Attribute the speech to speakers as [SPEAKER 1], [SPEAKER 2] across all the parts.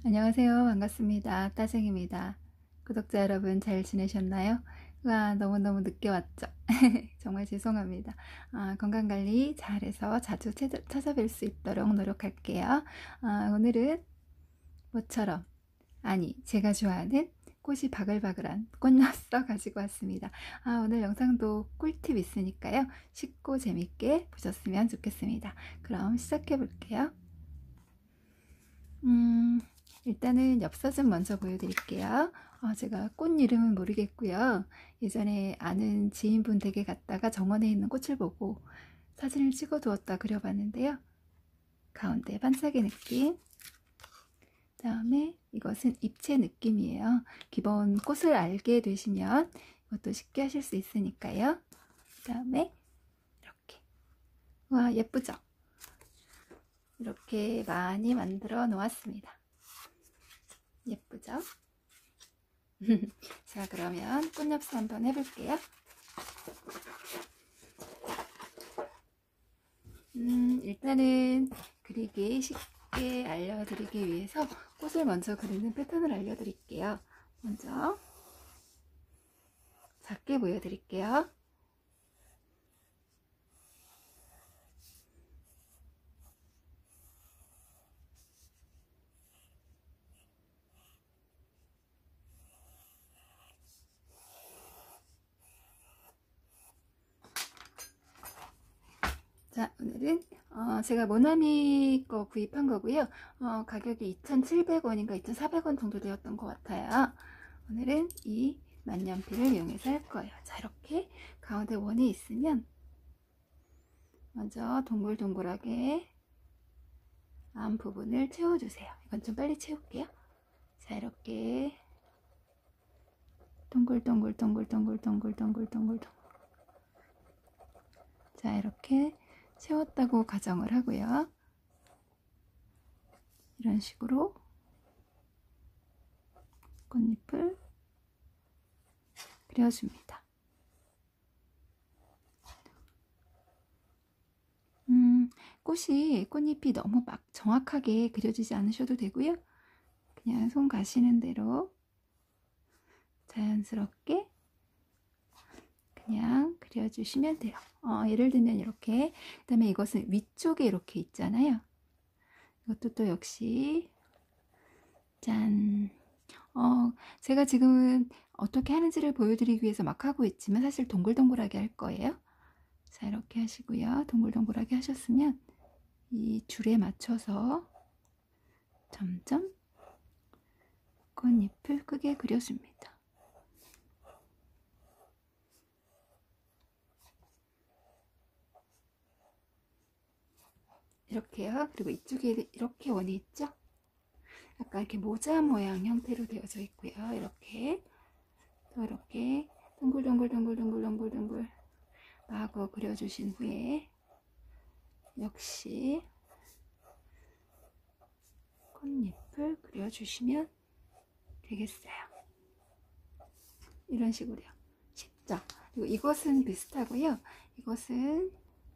[SPEAKER 1] 안녕하세요. 반갑습니다. 따생입니다. 구독자 여러분 잘 지내셨나요? 와, 너무너무 늦게 왔죠? 정말 죄송합니다. 건강관리 잘해서 자주 찾아뵐 수 있도록 노력할게요. 오늘은 모처럼, 아니, 제가 좋아하는 꽃이 바글바글한 꽃엽서 가지고 왔습니다. 오늘 영상도 꿀팁 있으니까요. 쉽고 재밌게 보셨으면 좋겠습니다. 그럼 시작해 볼게요. 일단은 엽서좀 먼저 보여드릴게요. 제가 꽃 이름은 모르겠고요. 예전에 아는 지인분 댁에 갔다가 정원에 있는 꽃을 보고 사진을 찍어 두었다 그려봤는데요. 가운데 반짝이 느낌, 다음에 이것은 입체 느낌이에요. 기본 꽃을 알게 되시면 이것도 쉽게 하실 수 있으니까요. 다음에 이렇게, 와, 예쁘죠? 이렇게 많이 만들어 놓았습니다. 예쁘죠? 자, 그러면 꽃엽서 한번 해볼게요. 일단은 그리기 쉽게 알려드리기 위해서 꽃을 먼저 그리는 패턴을 알려드릴게요. 먼저 작게 보여드릴게요. 자, 오늘은 제가 모나미 거 구입한 거고요. 가격이 2,700원인가 2,400원 정도 되었던 것 같아요. 오늘은 이 만년필을 이용해서 할 거예요. 자, 이렇게 가운데 원이 있으면 먼저 동글동글하게 앞 부분을 채워주세요. 이건 좀 빨리 채울게요. 자, 이렇게 동글동글동글동글동글동글동글. 자, 이렇게 채웠다고 가정을 하고요. 이런 식으로 꽃잎을 그려줍니다. 꽃잎이 너무 막 정확하게 그려지지 않으셔도 되고요. 그냥 손 가시는 대로 자연스럽게 그냥 그려주시면 돼요. 예를 들면 이렇게, 그 다음에 이것은 위쪽에 이렇게 있잖아요. 이것도 또 역시 짠. 제가 지금은 어떻게 하는지를 보여드리기 위해서 막 하고 있지만 사실 동글동글하게 할 거예요. 자, 이렇게 하시고요. 동글동글하게 하셨으면 이 줄에 맞춰서 점점 꽃잎을 크게 그려줍니다. 이렇게요. 그리고 이쪽에 이렇게 원이 있죠? 약간 이렇게 모자 모양 형태로 되어져 있고요. 이렇게 또 이렇게 동글동글동글동글동글동글 마구 그려주신 후에 역시 꽃잎을 그려주시면 되겠어요. 이런 식으로요. 쉽죠? 그리고 이것은 비슷하고요. 이것은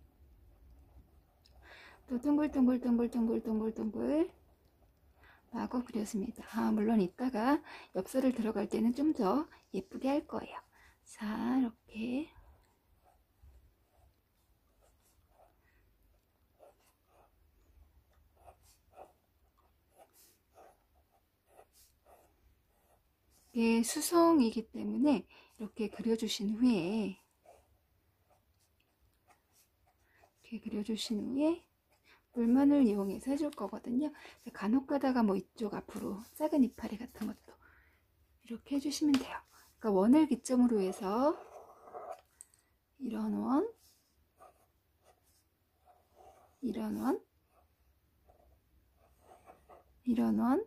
[SPEAKER 1] 또 동글동글동글동글동글동글 마구 그렸습니다. 물론 이따가 엽서를 들어갈 때는 좀 더 예쁘게 할 거예요. 자, 이렇게 이게 수성이기 때문에 이렇게 그려주신 후에 물만을 이용해서 해줄 거거든요. 간혹 가다가 뭐 이쪽 앞으로 작은 이파리 같은 것도 이렇게 해주시면 돼요. 그러니까 원을 기점으로 해서 이런 원, 이런 원, 이런 원,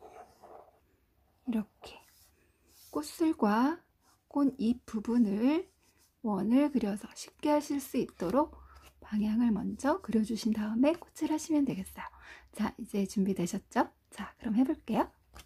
[SPEAKER 1] 이렇게 꽃술과 꽃잎 부분을 원을 그려서 쉽게 하실 수 있도록 방향을 먼저 그려주신 다음에 꽃을 하시면 되겠어요. 자, 이제 준비되셨죠? 자, 그럼 해볼게요.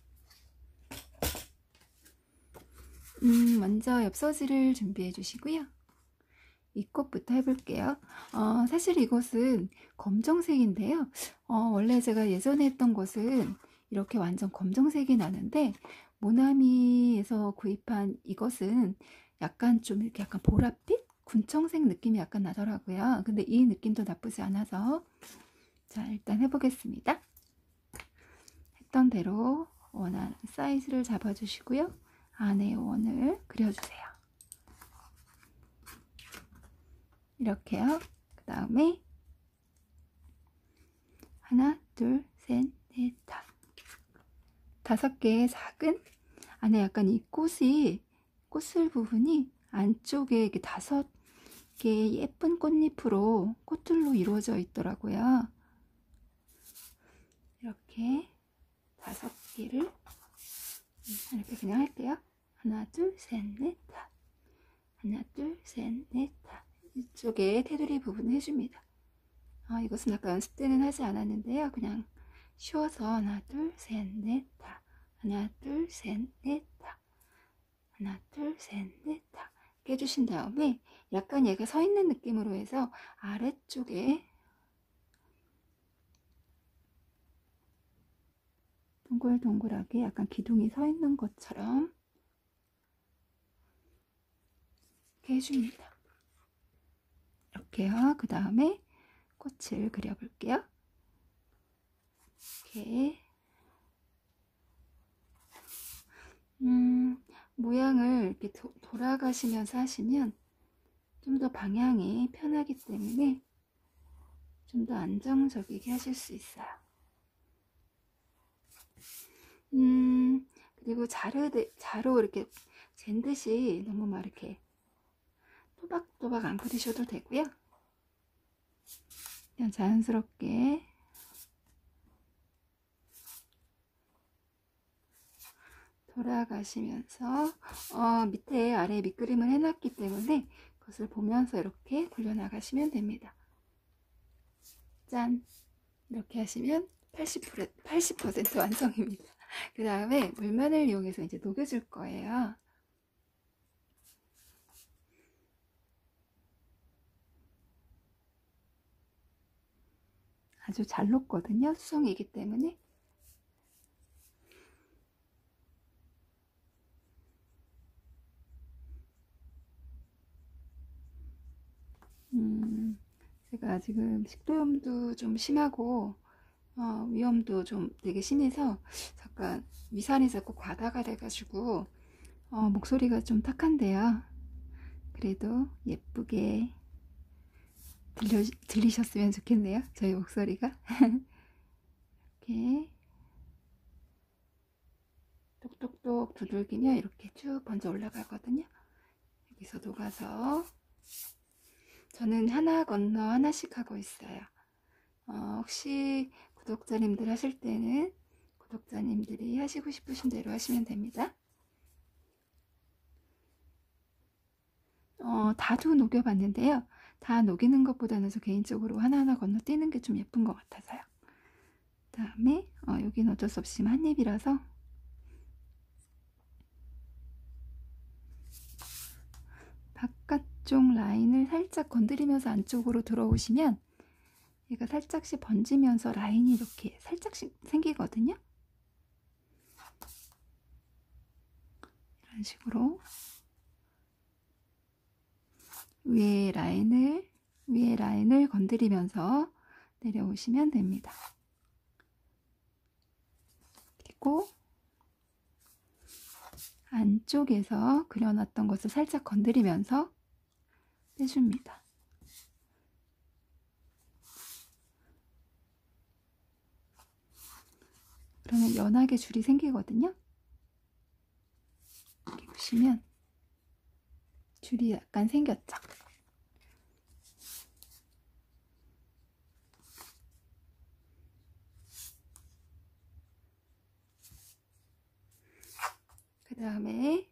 [SPEAKER 1] 먼저 엽서지를 준비해 주시고요. 이 꽃부터 해볼게요. 사실 이것은 검정색인데요. 원래 제가 예전에 했던 것은 이렇게 완전 검정색이 나는데, 모나미에서 구입한 이것은 약간 좀 이렇게 약간 보랏빛? 군청색 느낌이 약간 나더라고요. 근데 이 느낌도 나쁘지 않아서, 자, 일단 해보겠습니다. 했던 대로 원하는 사이즈를 잡아주시고요. 안에 원을 그려주세요. 이렇게요. 그 다음에 하나, 둘, 셋, 넷, 다섯 개의 작은, 안에 약간 이 꽃을 부분이 안쪽에 이렇게 다섯 개의 예쁜 꽃잎으로, 꽃들로 이루어져 있더라고요. 이렇게 다섯 개를 이렇게 그냥 할게요. 하나, 둘, 셋, 넷, 다. 하나, 둘, 셋, 넷, 다. 이쪽에 테두리 부분 해줍니다. 이것은 아까 연습 때는 하지 않았는데요. 그냥 쉬워서 하나, 둘, 셋, 넷, 다. 하나, 둘, 셋, 넷, 다. 하나, 둘, 셋, 넷, 다. 이렇게 해주신 다음에 약간 얘가 서 있는 느낌으로 해서 아래쪽에 동글동글하게 약간 기둥이 서 있는 것처럼 이렇게 해줍니다. 이렇게요. 그 다음에 꽃을 그려볼게요. 이렇게 모양을 이렇게 돌아가시면서 하시면 좀 더 방향이 편하기 때문에 좀 더 안정적이게 하실 수 있어요. 그리고 자로 이렇게 잰 듯이 너무 막 이렇게 또박또박 안 그리셔도 되고요. 그냥 자연스럽게 돌아가시면서 밑에 아래 밑그림을 해놨기 때문에 그것을 보면서 이렇게 굴려나가시면 됩니다. 짠! 이렇게 하시면 80% 완성입니다. 그 다음에 물만을 이용해서 이제 녹여줄 거예요. 아주 잘 녹거든요. 수성이기 때문에. 제가 지금 식도염도 좀 심하고 위염도 좀 되게 심해서 잠깐 위산이 자꾸 과다가 돼가지고 목소리가 좀 탁한데요. 그래도 예쁘게 들리셨으면 좋겠네요. 저희 목소리가. 이렇게 똑똑똑 두들기면 이렇게 쭉 번져 올라가거든요. 여기서 녹아서 저는 하나 건너 하나씩 하고 있어요. 혹시 구독자님들 하실 때는 구독자님들이 하시고 싶으신 대로 하시면 됩니다. 다도 녹여봤는데요. 다 녹이는 것보다는 저 개인적으로 하나하나 건너뛰는 게 좀 예쁜 것 같아서요. 그 다음에 여기는 어쩔 수 없이 한 입이라서 바깥쪽 라인을 살짝 건드리면서 안쪽으로 들어오시면 얘가 살짝씩 번지면서 라인이 이렇게 살짝씩 생기거든요. 이런 식으로 위에 라인을 건드리면서 내려오시면 됩니다. 그리고 안쪽에서 그려놨던 것을 살짝 건드리면서 빼줍니다. 그러면 연하게 줄이 생기거든요. 이렇게 보시면 줄이 약간 생겼죠. 그 다음에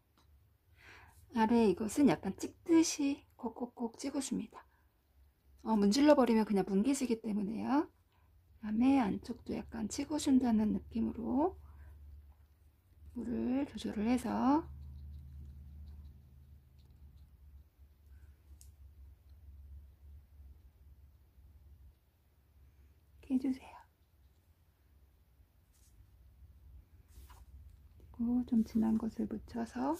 [SPEAKER 1] 아래 이것은 약간 찍듯이 꼭꼭꼭 찍어줍니다. 문질러 버리면 그냥 뭉개지기 때문에요. 그 다음에 안쪽도 약간 찍어준다는 느낌으로 물을 조절을 해서 이렇게 해주세요. 그리고 좀 진한 것을 묻혀서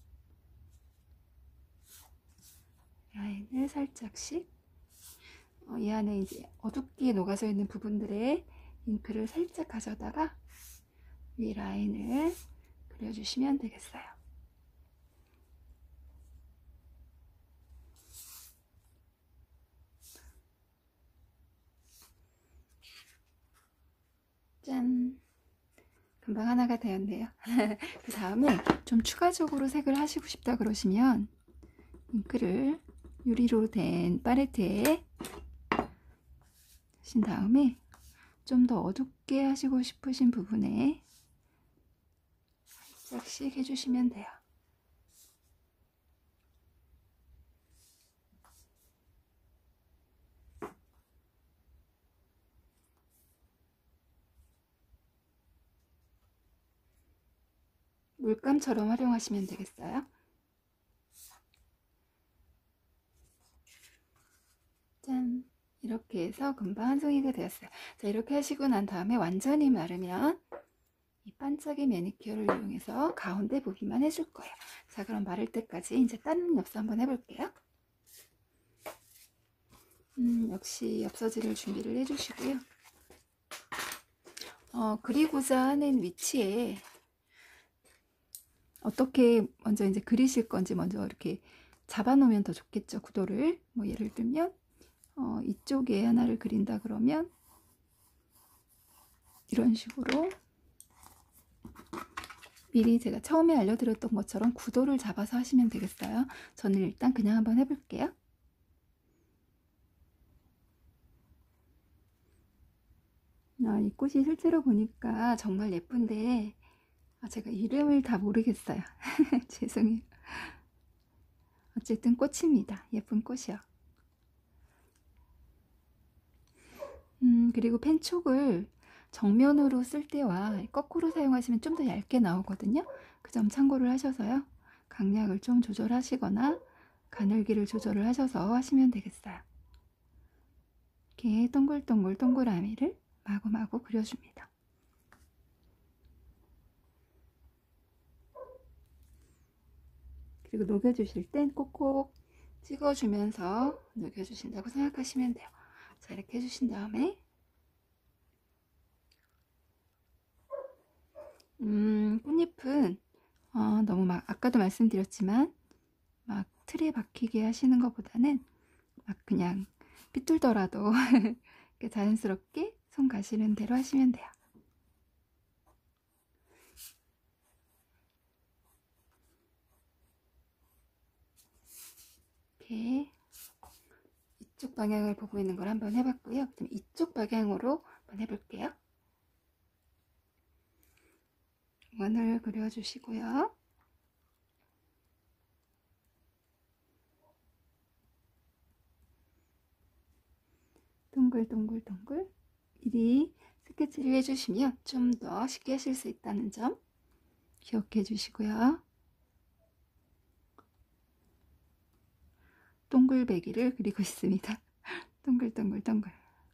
[SPEAKER 1] 라인을 살짝씩 이 안에 이제 어둡게 녹아져 있는 부분들에 잉크를 살짝 가져다가 위 라인을 그려주시면 되겠어요. 짠! 금방 하나가 되었네요. 그 다음에 좀 추가적으로 색을 하시고 싶다 그러시면 잉크를 유리로 된 팔레트에 하신 다음에 좀 더 어둡게 하시고 싶으신 부분에 살짝씩 해주시면 돼요. 물감처럼 활용하시면 되겠어요. 짠! 이렇게 해서 금방 한 송이가 되었어요. 자, 이렇게 하시고 난 다음에 완전히 마르면 이 반짝이 매니큐어를 이용해서 가운데 부분만 해줄 거예요. 자, 그럼 마를 때까지 이제 다른 엽서 한번 해볼게요. 역시 엽서지를 준비를 해주시고요. 그리고자 하는 위치에 어떻게 먼저 이제 그리실 건지 먼저 이렇게 잡아 놓으면 더 좋겠죠. 구도를 뭐 예를 들면 이쪽에 하나를 그린다 그러면 이런 식으로 미리 제가 처음에 알려드렸던 것처럼 구도를 잡아서 하시면 되겠어요. 저는 일단 그냥 한번 해볼게요. 이 꽃이 실제로 보니까 정말 예쁜데 제가 이름을 다 모르겠어요. 죄송해요. 어쨌든 꽃입니다. 예쁜 꽃이요. 그리고 펜촉을 정면으로 쓸 때와 거꾸로 사용하시면 좀 더 얇게 나오거든요. 그 점 참고를 하셔서요. 강약을 좀 조절하시거나 가늘기를 조절을 하셔서 하시면 되겠어요. 이렇게 동글동글 동그라미를 마구마구 그려줍니다. 그리고 녹여주실 땐 꼭꼭 찍어주면서 녹여주신다고 생각하시면 돼요. 자, 이렇게 해주신 다음에 꽃잎은 너무 막 아까도 말씀드렸지만 막 틀에 박히게 하시는 것보다는 막 그냥 삐뚤더라도 자연스럽게 손 가시는 대로 하시면 돼요. 이렇게 이쪽 방향을 보고 있는 걸 한번 해봤고요. 그럼 이쪽 방향으로 한번 해볼게요. 원을 그려주시고요. 동글동글동글 미리 스케치를 해주시면 좀 더 쉽게 하실 수 있다는 점 기억해 주시고요. 동글배기를 그리고 있습니다. 동글동글동글.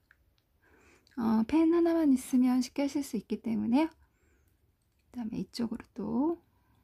[SPEAKER 1] 펜 하나만 있으면 쉽게 하실 수 있기 때문에요. 그 다음에 이쪽으로 또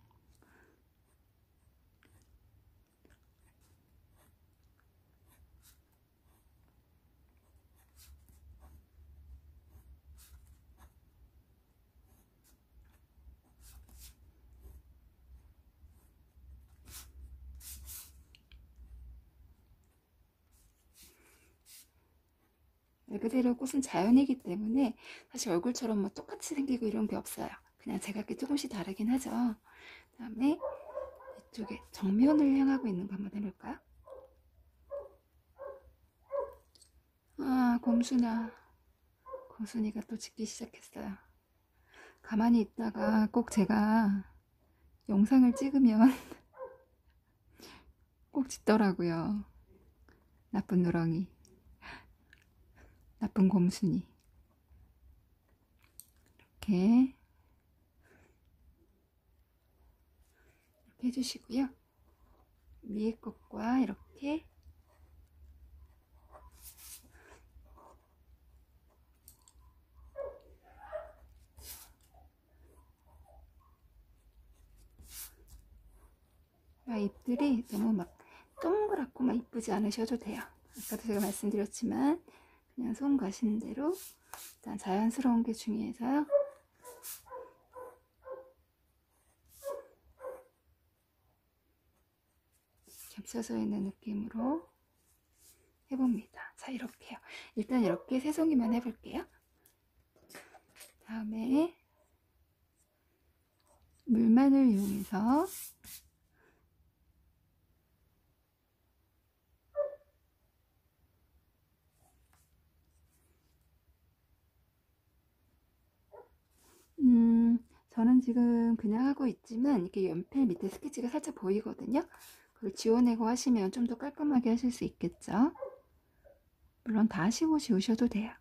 [SPEAKER 1] 말 그대로 꽃은 자연이기 때문에 사실 얼굴처럼 뭐 똑같이 생기고 이런 게 없어요. 그냥 제각기 조금씩 다르긴 하죠. 그 다음에 이쪽에 정면을 향하고 있는 거 한번 해볼까요? 곰순이가 또 짖기 시작했어요. 가만히 있다가 꼭 제가 영상을 찍으면 꼭 짖더라고요. 나쁜 누렁이, 나쁜 곰순이. 이렇게 해주시고요. 위에 것과 이렇게 잎들이 너무 막 동그랗고 막 이쁘지 않으셔도 돼요. 아까도 제가 말씀드렸지만 그냥 손 가시는 대로 일단 자연스러운 게 중요해서요. 겹쳐져 있는 느낌으로 해봅니다. 자, 이렇게요. 일단 이렇게 세 송이만 해볼게요. 다음에 물만을 이용해서 저는 지금 그냥 하고 있지만 이렇게 연필 밑에 스케치가 살짝 보이거든요. 그걸 지워내고 하시면 좀 더 깔끔하게 하실 수 있겠죠. 물론 다 하시고 지우셔도 돼요.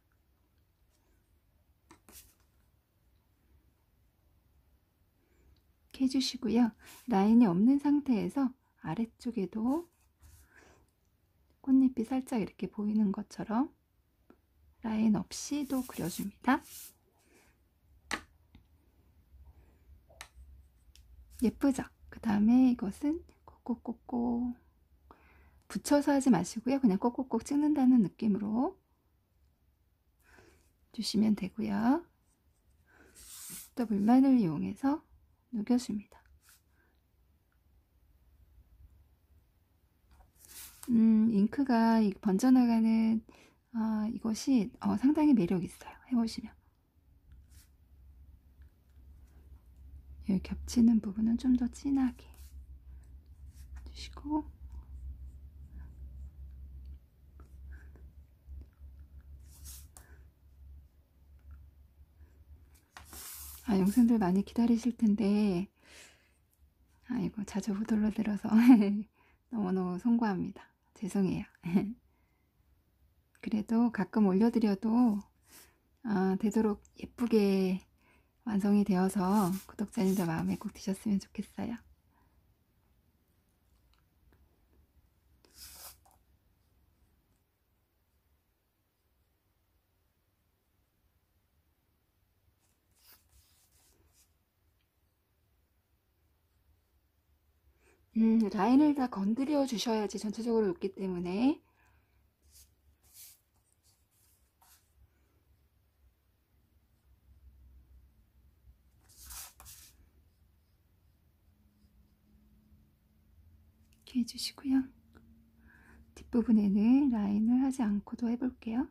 [SPEAKER 1] 이렇게 해주시고요. 라인이 없는 상태에서 아래쪽에도 꽃잎이 살짝 이렇게 보이는 것처럼 라인 없이도 그려줍니다. 예쁘죠? 그 다음에 이것은 꼭꼭꼭꼭 붙여서 하지 마시고요. 그냥 꼭꼭꼭 찍는다는 느낌으로 주시면 되고요. 또 물만을 이용해서 녹여줍니다. 잉크가 번져나가는 이것이 상당히 매력 있어요. 해보시면. 여기 겹치는 부분은 좀 더 진하게 주시고 영상들 많이 기다리실 텐데 이거 자주 못 올려드려서 너무너무 송구합니다. 죄송해요. 그래도 가끔 올려드려도 되도록 예쁘게 완성이 되어서 구독자님들 마음에 꼭 드셨으면 좋겠어요. 라인을 다 건드려 주셔야지 전체적으로 녹기 때문에 이렇게 해주시고요. 뒷부분에는 라인을 하지 않고도 해볼게요.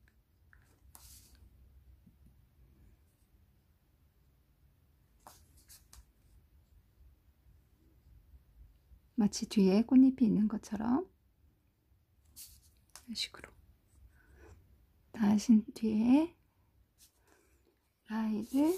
[SPEAKER 1] 마치 뒤에 꽃잎이 있는 것처럼 이런 식으로 다 하신 뒤에 라인을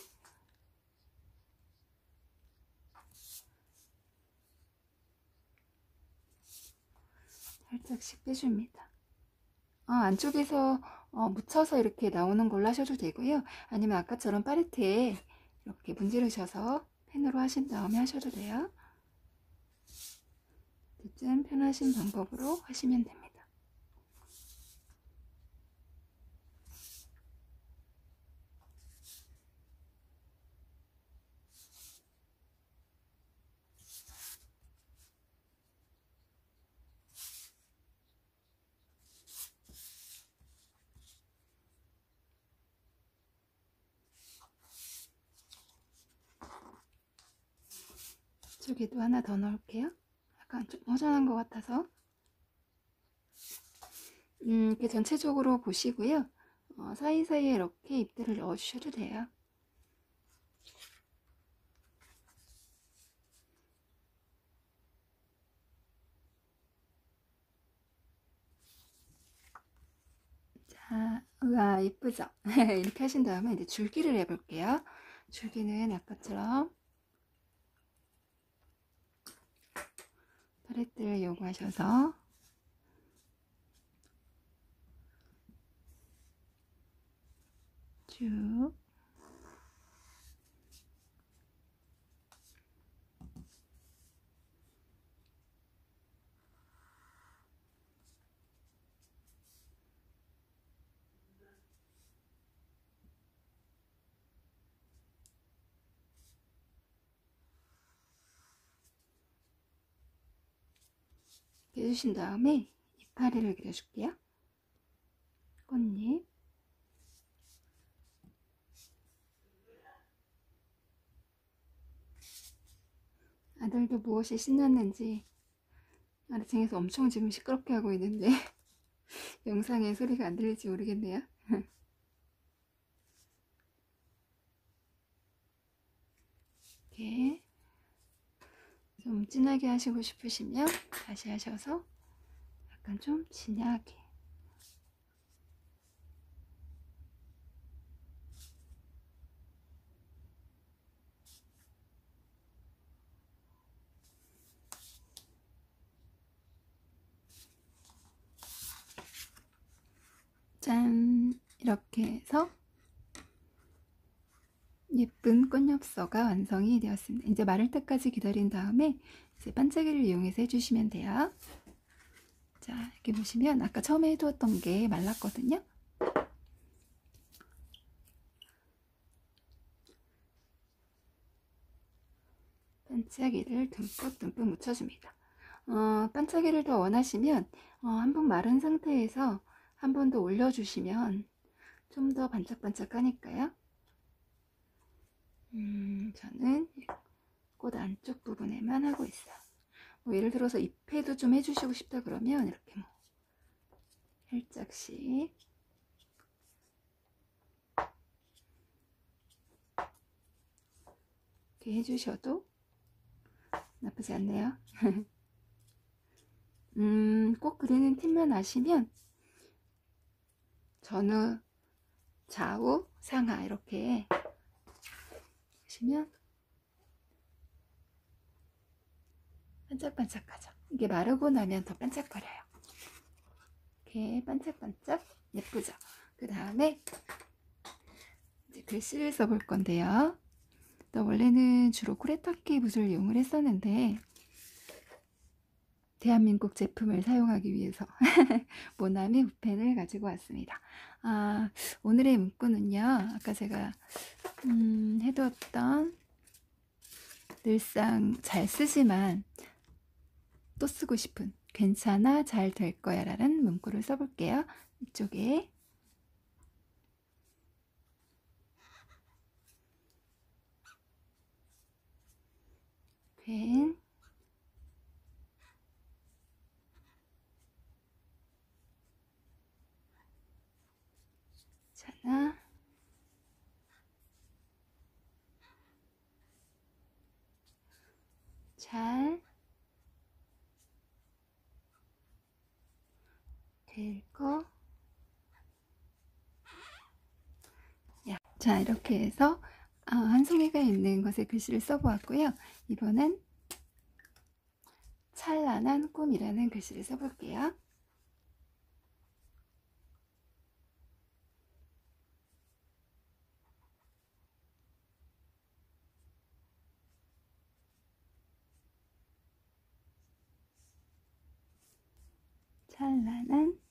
[SPEAKER 1] 살짝씩 빼줍니다. 안쪽에서 묻혀서 이렇게 나오는 걸로 하셔도 되고요. 아니면 아까처럼 팔레트에 이렇게 문지르셔서 펜으로 하신 다음에 하셔도 돼요. 어쨌든 편하신 방법으로 하시면 됩니다. 이쪽에도 하나 더 넣을게요. 약간 좀 허전한 것 같아서 이렇게 전체적으로 보시고요. 사이사이에 이렇게 잎들을 넣어주셔도 돼요. 자, 우와 예쁘죠? 이렇게 하신 다음에 이제 줄기를 해볼게요. 줄기는 아까처럼 팔레트를 이용하셔서 쭉 이렇게 해주신 다음에 이파리를 그려줄게요. 꽃잎. 아들도 무엇이 신났는지 아래층에서 엄청 지금 시끄럽게 하고 있는데 영상에 소리가 안 들릴지 모르겠네요. 이렇게 좀 진하게 하시고 싶으시면 다시 하셔서 약간 좀 진하게. 짠! 이렇게 해서 예쁜 꽃엽서가 완성이 되었습니다. 이제 마를 때까지 기다린 다음에 이제 반짝이를 이용해서 해주시면 돼요. 자, 이렇게 보시면 아까 처음에 해두었던 게 말랐거든요. 반짝이를 듬뿍듬뿍 묻혀줍니다. 반짝이를 더 원하시면 한 번 마른 상태에서 한 번 더 올려주시면 좀 더 반짝반짝 하니까요. 저는 꽃 안쪽 부분에만 하고 있어요. 뭐 예를 들어서 잎에도 좀 해주시고 싶다 그러면 이렇게 뭐 살짝씩 이렇게 해주셔도 나쁘지 않네요. 꼭 그리는 팁만 아시면 전후, 좌우, 상하 이렇게 보시면 반짝반짝하죠. 이게 마르고 나면 더 반짝거려요. 이렇게 반짝반짝 예쁘죠. 그 다음에 이제 글씨를 써볼 건데요. 원래는 주로 쿠레타키 붓을 이용을 했었는데 대한민국 제품을 사용하기 위해서 모나미 붓펜을 가지고 왔습니다. 오늘의 문구는요, 아까 제가 해두었던 늘상 잘 쓰지만 또 쓰고 싶은 괜찮아 잘 될 거야 라는 문구를 써볼게요. 이쪽에 괜찮아 잘 될 거. 자, 이렇게 해서 한 송이가 있는 것에 글씨를 써보았고요. 이번엔 찬란한 꿈이라는 글씨를 써볼게요. 찬란한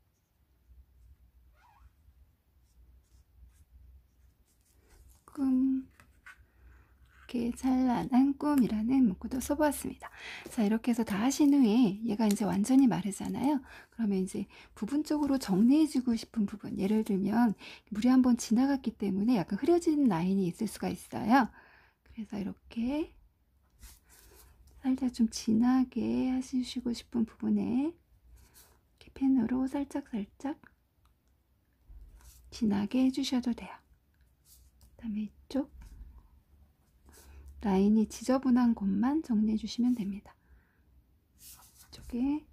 [SPEAKER 1] 꿈. 이렇게 찬란한 꿈이라는 문구도 써보았습니다. 자, 이렇게 해서 다 하신 후에 얘가 이제 완전히 마르잖아요. 그러면 이제 부분적으로 정리해주고 싶은 부분, 예를 들면 물이 한번 지나갔기 때문에 약간 흐려진 라인이 있을 수가 있어요. 그래서 이렇게 살짝 좀 진하게 하시고 싶은 부분에 이렇게 펜으로 살짝살짝 진하게 해주셔도 돼요. 그 다음에 이쪽 라인이 지저분한 곳만 정리해 주시면 됩니다. 이쪽에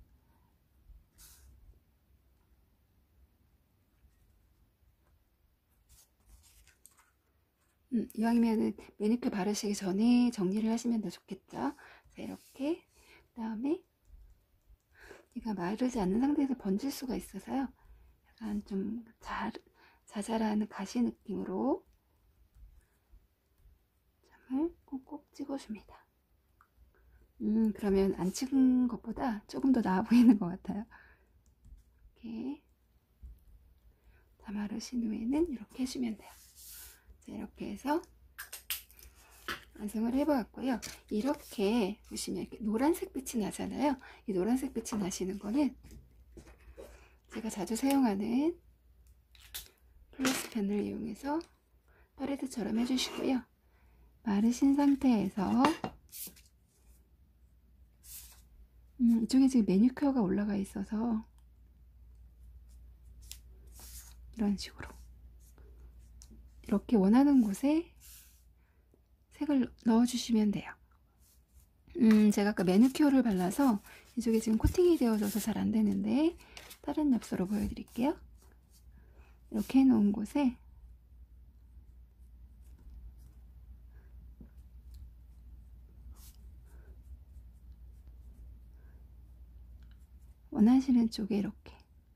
[SPEAKER 1] 이왕이면 매니큐어 바르시기 전에 정리를 하시면 더 좋겠죠. 자, 이렇게 그 다음에 얘가 마르지 않는 상태에서 번질 수가 있어서요. 약간 좀 자잘한 가시 느낌으로 점을 꼭꼭 찍어줍니다. 그러면 안 찍은 것보다 조금 더 나아 보이는 것 같아요. 이렇게 다 마르신 후에는 이렇게 해주면 돼요. 자, 이렇게 해서 완성을 해보았고요. 이렇게 보시면 이렇게 노란색 빛이 나잖아요. 이 노란색 빛이 나시는 거는 제가 자주 사용하는 플러스 펜을 이용해서 파레트처럼 해주시고요. 마르신 상태에서 이쪽에 지금 매니큐어가 올라가 있어서 이런 식으로 이렇게 원하는 곳에 색을 넣어주시면 돼요. 제가 아까 매니큐어를 발라서 이쪽에 지금 코팅이 되어져서 잘 안되는데 다른 엽서로 보여드릴게요. 이렇게 해놓은 곳에 원하시는 쪽에 이렇게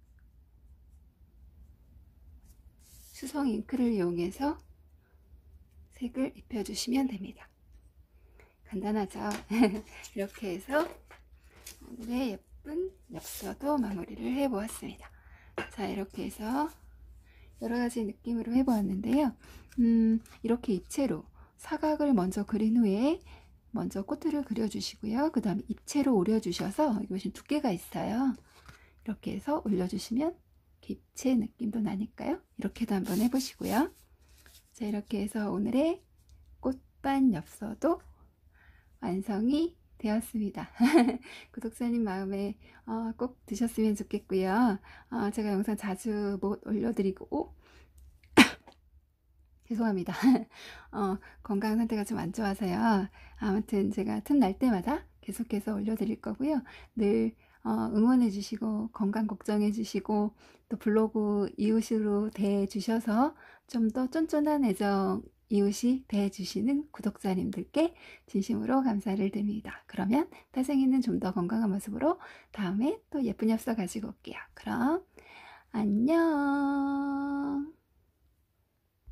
[SPEAKER 1] 수성 잉크를 이용해서 색을 입혀주시면 됩니다. 간단하죠? 이렇게 해서 오늘의 예쁜 엽서도 마무리를 해보았습니다. 자, 이렇게 해서 여러가지 느낌으로 해보았는데요. 이렇게 입체로 사각을 먼저 그린 후에 먼저 꽃들을 그려주시고요. 그 다음에 입체로 오려주셔서 여기 보시면 두께가 있어요. 이렇게 해서 올려주시면 입체 느낌도 나니까요. 이렇게도 한번 해보시고요. 자, 이렇게 해서 오늘의 꽃반 엽서도 완성이 되었습니다. 구독자님 마음에 꼭 드셨으면 좋겠고요. 제가 영상 자주 못 올려드리고 죄송합니다. 건강 상태가 좀 안 좋아서요. 아무튼 제가 틈날 때마다 계속해서 올려드릴 거고요. 늘 응원해 주시고 건강 걱정해 주시고 또 블로그 이웃으로 대해주셔서 좀 더 쫀쫀한 애정 이웃이 대해주시는 구독자님들께 진심으로 감사를 드립니다. 그러면 태생이는 좀 더 건강한 모습으로 다음에 또 예쁜 엽서 가지고 올게요. 그럼 안녕.